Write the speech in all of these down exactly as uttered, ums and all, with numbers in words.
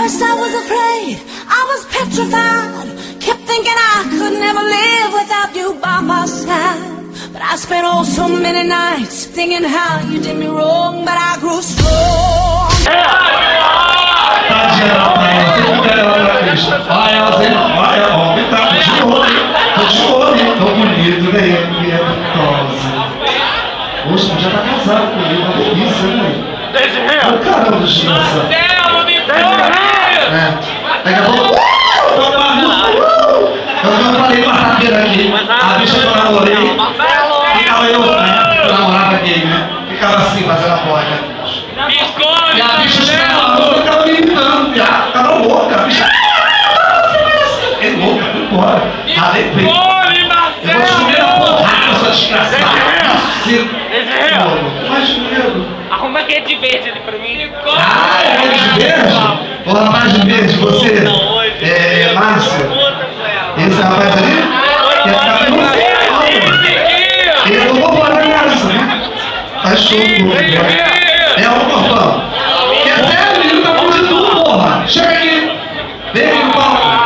first I was afraid, I was petrified. Kept thinking I could never live without you by my side. But I spent oh so many nights thinking how you did me wrong, but I grew strong. Tá geral pra ela, você não quer ela pra Cristo. Olha ela, você olha, ó, me tá de olho, tô de olho, tão bonito, né? E é gostosa. Poxa, já tá casado comigo, uma delícia, né? Olha o caramba do desgraçado. É, daqui a pouco, uh, eu não falei quarta-feira aqui, a bicha que eu namorei, ficava eu, né? Eu namorava gay, né? Ficava assim, fazendo a porta. E a bicha chegava, eu ficava me imitando, viado, ficava louca, a bicha. É louca, foi embora. Ralei bem. Eu vou te comer a porrada, sua desgraçada. Mas medo. Arruma aquele de verde ali pra mim. Ah, é aquele de verde? Ô rapaz de verde, você? É, Márcia? Esse rapaz ali? Quer ficar com você? Eu não vou parar nessa, né? Faz show comigo. É o portão. Quer ser, menino? Tá falando de tudo, porra. Chega aqui. Vem aqui no palco. Ah,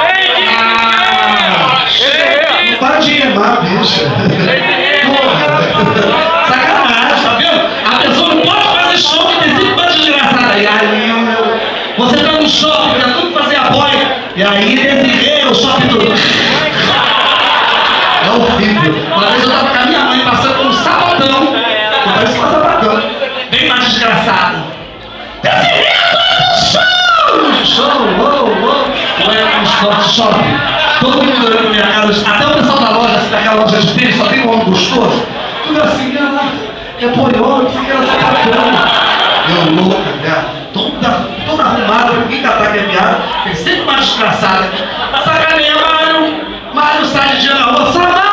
não para de queimar, bicha. Porra. Sacanagem, tá vendo? A pessoa não pode fazer show que tem cinco bandas desgraçadas. E aí, você tá no shopping, tá tudo fazer a boia. E aí, desenhei o shopping todo. É horrível. Uma vez eu tava com a minha mãe passando por um sabadão. Parece que passa bacana. Bem mais desgraçado. Desenhando show! Show, uou, uou. Ué, no shopping. Todo mundo olhando minha cara. Até o pessoal da loja, assim, daquela loja de tênis, só tem um homem gostoso. Tudo assim, ela é poiona, que ela tá bacana. Eu louca, né? Toda, toda arrumada, ninguém tá taquemeada. Tem sempre uma desgraçada. Sacaneia, Mário! Mário sai de dia na rua, Samara!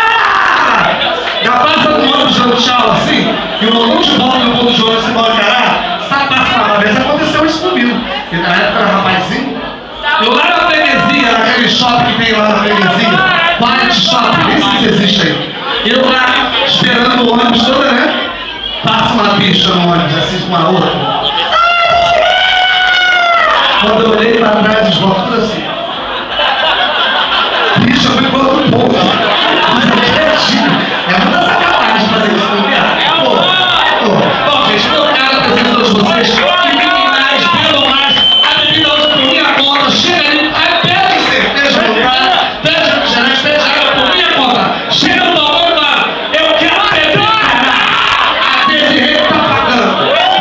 Já passa do ônibus dando tchau assim, e o volume de volta no ponto de ônibus se vai encarar, sabe, passa uma vez, aconteceu isso comigo. E na época era rapazinho, eu lá na freguesia, naquele shopping que tem lá na freguesia, Quality Shopping, nem sei se existe aí. Eu lá, esperando o ônibus toda, né? Passa uma bicha no ônibus, assim, com uma outra. Quando eu olhei pra trás, os votos tudo assim. Bicha, foi quanto um pouco. Mas é quietinho. É muita sacanagem fazer isso com o viado. Pô, pô. Bom, gente, meu cara, a presença de vocês, que bebem mais, bebam mais, a bebida hoje por minha conta, chega ali, aí pede cerveja no cara, pede refrigerante, pede água por minha conta. Chega no balcão e fala, eu quero beber, cara. A Desirê tá pagando.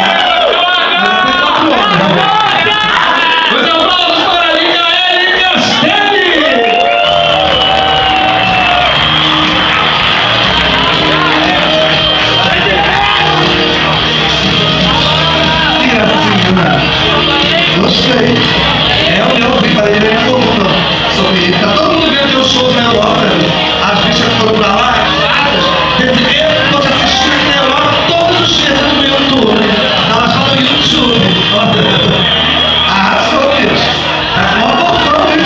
Mas eu falo para a Liga L e Castele. Gostei. É o meu, que falei, ele é pouco sobre isso. Tá todo mundo vendo que eu sou na Europa. As bichas foram pra lá, animadas. Desse mesmo, eu tô te assistindo aqui na Europa todos os dias no meu YouTube. Elas falam no YouTube. Arrasou, bicho. Tá com uma porção, hein?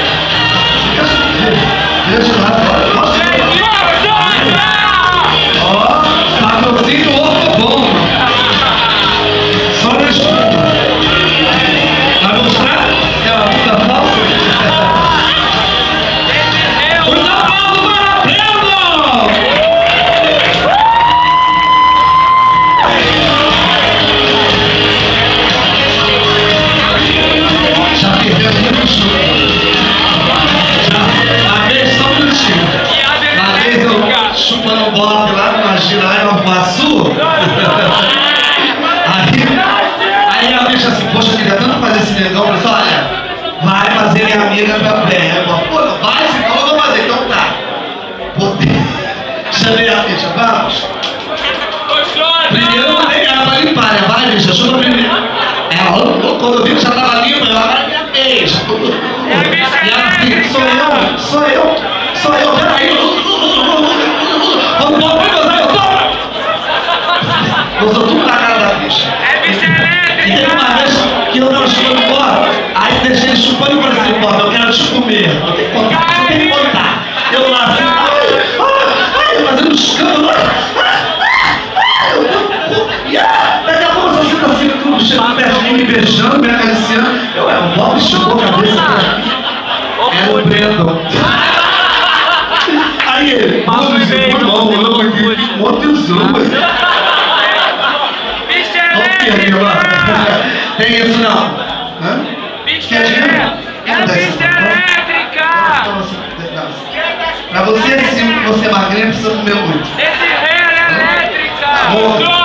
Deixa lá, mostra. Ó, patrocínio outro bom. Só no estudo. Vai mostrar? É uma puta falsa? Um aplauso para Breno! Já perdeu muito chute. Já, uma vez só um minutinho. Uma vez eu chupando bola lá numa giraia no Passu. Aí ela deixa assim, poxa, eu queria tanto fazer esse negão, mas olha, vai fazer minha amiga também. Eu falo, pô, não vai, se não, eu vou fazer, então tá. Botei, chamei a bicha, vamos. Primeiro eu mandei ela pra limpar, né? Vai, bicha, chupa primeiro. Ela, quando eu vi que já tava limpa, ela vai minha vez. E ela assim, sou eu, sou eu, sou eu, peraí. Vamos, vamos, vamos, eu tô. Gostou tudo na cara da bicha. E teve uma vez que eu tava chupando fora, aí deixei ele chupando e falei assim, pô, eu quero te comer. Eu tenho que contar, eu tenho que contar. Eu lá assim, ai, ai, ai, fazendo escândalo. Ai, ai, eu tenho. Daqui a pouco você tá assim, tudo chegando perto de mim, me beijando, me acariciando. Eu, é um bom. hora chegou a cabeça era o Brandon. Aí ele, mano, isso foi mal, mano, aqui, mó atenção, velho. Bicha elétrica! Tem isso não? Hã? Bicha elétrica! É bicha elétrica! Pra você, se você é magrinho, precisa comer muito. Esse rei é elétrica! Bom.